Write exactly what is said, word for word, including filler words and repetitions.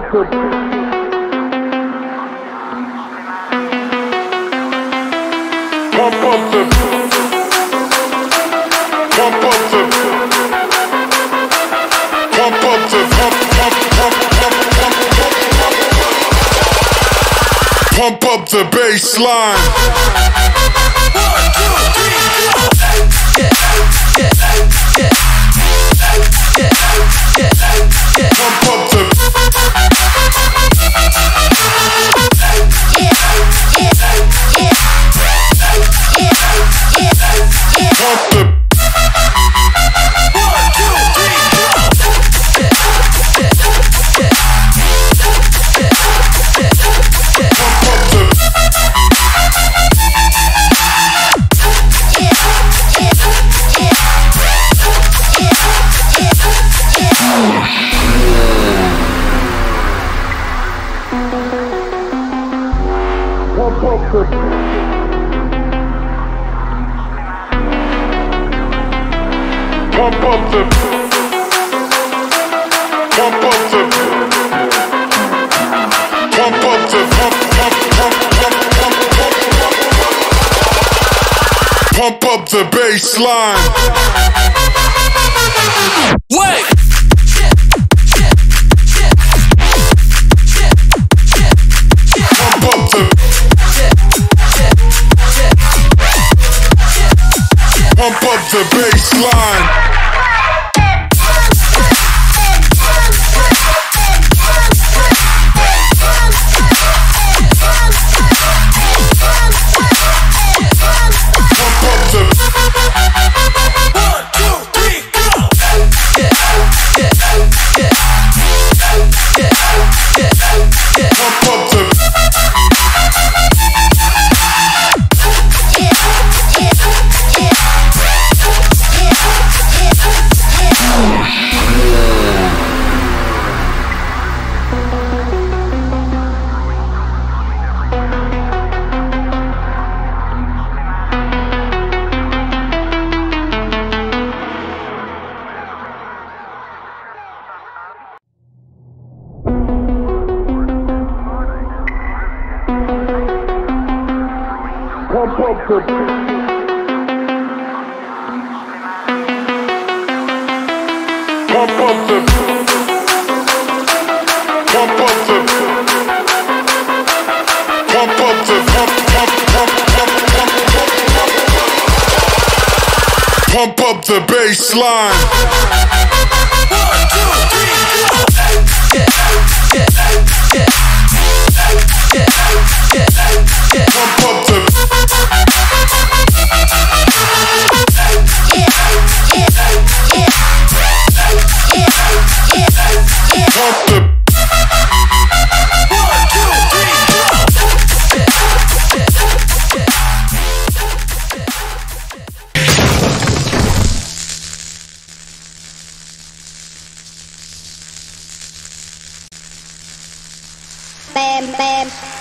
Pump up the bassline. One, two, three, go. Pump up the. Pump the. One, two, three, go. Pump up the. Pump up the. Pump up the. Pump, pump, pump, pump, pump, pump. Pump up the bassline. Wait. Pump up the. Pump up the bassline. Pump up the. Pump up the. Pump up the. Pump up the. Pump, pump, pump, pump, pump, pump. Pump up the bassline. One, two, three, go. Pump up the. Pump the. One, two, three, go. Bam, bam.